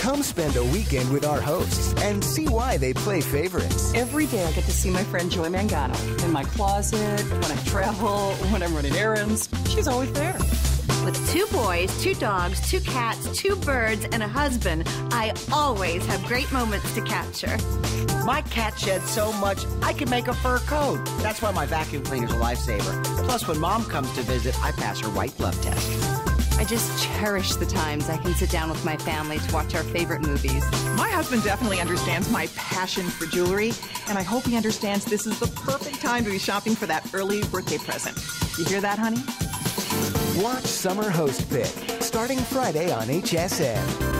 Come spend a weekend with our hosts and see why they play favorites. Every day I get to see my friend Joy Mangano in my closet, when I travel, when I'm running errands. She's always there. With 2 boys, 2 dogs, 2 cats, 2 birds, and a husband, I always have great moments to capture. My cat sheds so much, I can make a fur coat. That's why my vacuum cleaner's a lifesaver. Plus, when Mom comes to visit, I pass her white glove test. I just cherish the times I can sit down with my family to watch our favorite movies. My husband definitely understands my passion for jewelry, and I hope he understands this is the perfect time to be shopping for that early birthday present. You hear that, honey? Watch Summer Host Pick, starting Friday on HSN.